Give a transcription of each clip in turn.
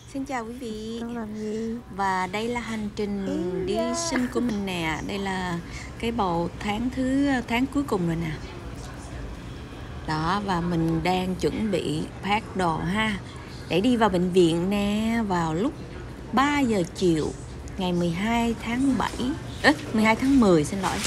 Xin chào quý vị. Đang làm gì? Và đây là hành trình đi sinh của mình nè. Đây là cái bầu tháng cuối cùng rồi nè. Đó, và mình đang chuẩn bị pack đồ ha, để đi vào bệnh viện nè, vào lúc 3 giờ chiều ngày 12 tháng 7 12 tháng 10 xin lỗi.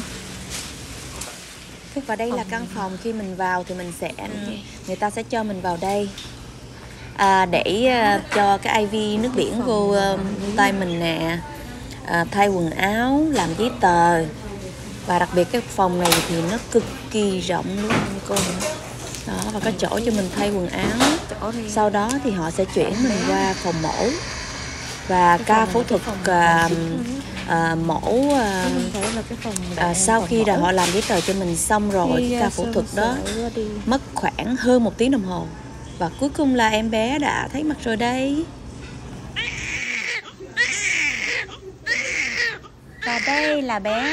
Và đây là căn phòng. Khi mình vào thì người ta sẽ cho mình vào đây để cho cái IV nước biển vô tay mình nè, thay quần áo, làm giấy tờ. Và đặc biệt cái phòng này thì nó cực kỳ rộng luôn cô. Đó, và có chỗ cho mình thay quần áo. Sau đó thì họ sẽ chuyển mình qua phòng mổ và ca phẫu thuật mổ. Sau khi là họ làm giấy tờ cho mình xong rồi, cái ca phẫu thuật đó mất khoảng hơn 1 tiếng đồng hồ. Và cuối cùng là em bé đã thấy mặt rồi đây. Và đây là bé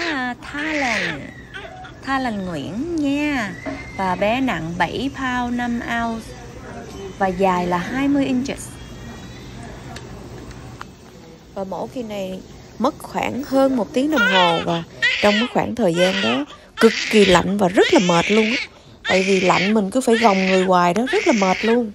Thalan Nguyễn nha. Và bé nặng 7 pound 5 ounce và dài là 20 inches. Và mổ kỳ này mất khoảng hơn 1 tiếng đồng hồ. Và trong cái khoảng thời gian đó cực kỳ lạnh và rất là mệt luôn á. Tại vì lạnh mình cứ phải gồng người hoài đó, rất là mệt luôn.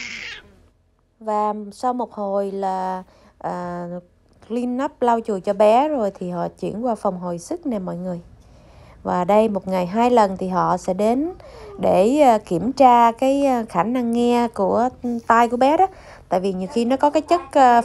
Và sau một hồi là clean up, lau chùi cho bé rồi thì họ chuyển qua phòng hồi sức nè mọi người. Và đây một ngày 2 lần thì họ sẽ đến để kiểm tra cái khả năng nghe của tai của bé đó. Tại vì nhiều khi nó có cái chất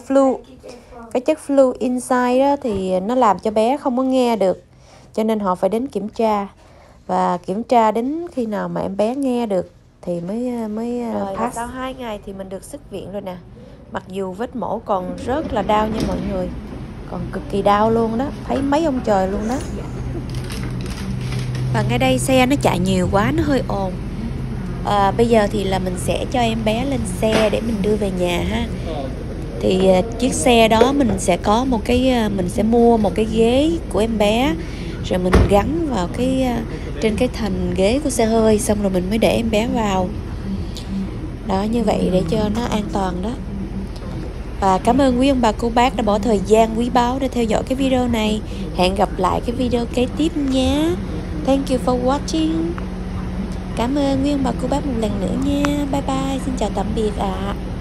flu inside đó, thì nó làm cho bé không có nghe được. Cho nên họ phải đến kiểm tra. Và kiểm tra đến khi nào mà em bé nghe được thì mới pass. Sau 2 ngày thì mình được xuất viện rồi nè. Mặc dù vết mổ còn rất là đau nha mọi người, còn cực kỳ đau luôn đó, thấy mấy ông trời luôn đó. Và ngay đây xe nó chạy nhiều quá, nó hơi ồn. Bây giờ thì là mình sẽ cho em bé lên xe để mình đưa về nhà ha. Thì chiếc xe đó mình sẽ mua một cái ghế của em bé, rồi mình gắn vào trên cái thành ghế của xe hơi, xong rồi mình mới để em bé vào. Đó, như vậy để cho nó an toàn đó. Và cảm ơn quý ông bà cô bác đã bỏ thời gian quý báu để theo dõi cái video này. Hẹn gặp lại cái video kế tiếp nhé. Thank you for watching. Cảm ơn quý ông bà cô bác một lần nữa nha. Bye bye, xin chào tạm biệt ạ.